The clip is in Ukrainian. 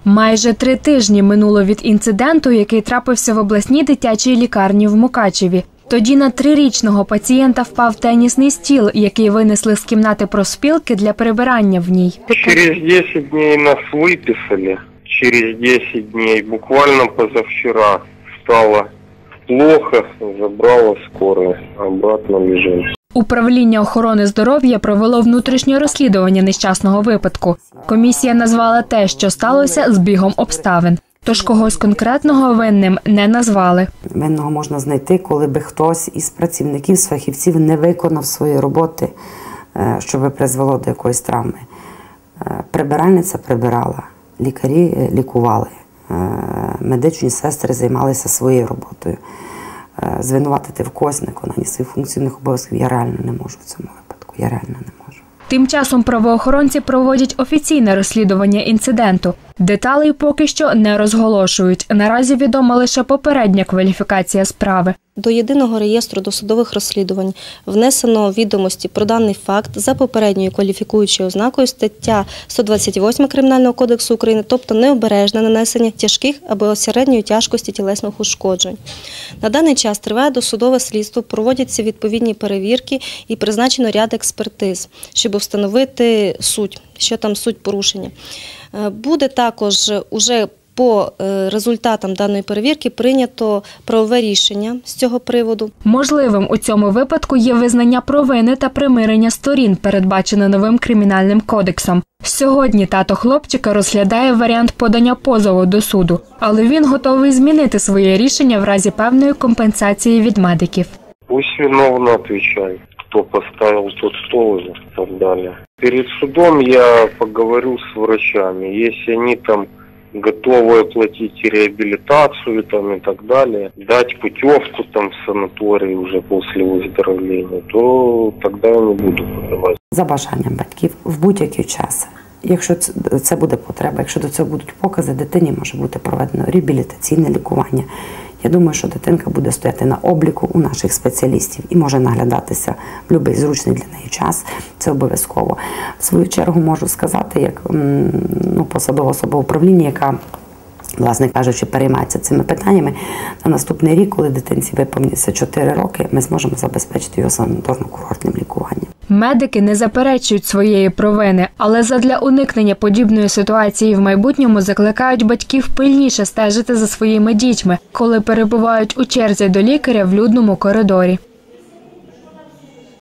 Майже 3 тижні минуло від інциденту, який трапився в обласній дитячій лікарні в Мукачеві. Тоді на 3-річного пацієнта впав тенісний стіл, який винесли з кімнати профспілки для прибирання в ній. Через 10 дней нас выписали. Через 10 дней, буквально позавчера, стало плохо, забрала скорая, обратно лежим. Управління охорони здоров'я провело внутрішнє розслідування нещасного випадку. Комісія назвала те, що сталося, збігом обставин. Тож когось конкретного винним не назвали. Винного можна знайти, коли би хтось із працівників, з фахівців не виконав свої роботи, що би призвело до якоїсь травми. Прибиральниця прибирала, лікарі лікували, медичні сестри займалися своєю роботою. Звинуватити в когось невиконанні своїх функційних обов'язків я реально не можу в цьому випадку. Я реально не можу. Тим часом правоохоронці проводять офіційне розслідування інциденту. Деталей поки що не розголошують. Наразі відома лише попередня кваліфікація справи. До Єдиного реєстру досудових розслідувань внесено відомості про даний факт за попередньою кваліфікуючою ознакою стаття 128 Кримінального кодексу України, тобто необережне нанесення тяжких або середньої тяжкості тілесних ушкоджень. На даний час триває досудове слідство, проводяться відповідні перевірки і призначено ряд експертиз, щоб встановити суть, що там суть порушення. Буде також уже по результатам даної перевірки прийнято правове рішення з цього приводу. Можливим у цьому випадку є визнання провини та примирення сторін, передбачене новим кримінальним кодексом. Сьогодні тато хлопчика розглядає варіант подання позову до суду, але він готовий змінити своє рішення в разі певної компенсації від медиків. Пусть виновно отвечает, кто поставил тот стол и так далее. Перед судом я поговорю с врачами, если они там готовы оплатить реабилитацию там, и так далее, дать путевку там в санаторий уже после выздоровления, то тогда я не буду подавать. За бажанням батьків в будь-який час. Якщо це буде потреба, якщо до цього будуть покази, дитині може бути проведено реабілітаційне лікування. Я думаю, що дитинка буде стояти на обліку у наших спеціалістів і може наглядатися в будь-який зручний для неї час. Це обов'язково. В свою чергу можу сказати, як посадова особа управління, яка, власне кажучи, переймається цими питаннями, на наступний рік, коли дитинці виповниться 4 роки, ми зможемо забезпечити його санаторно-курортним лікуванням. Медики не заперечують своєї провини, але задля уникнення подібної ситуації в майбутньому закликають батьків пильніше стежити за своїми дітьми, коли перебувають у черзі до лікаря в людному коридорі.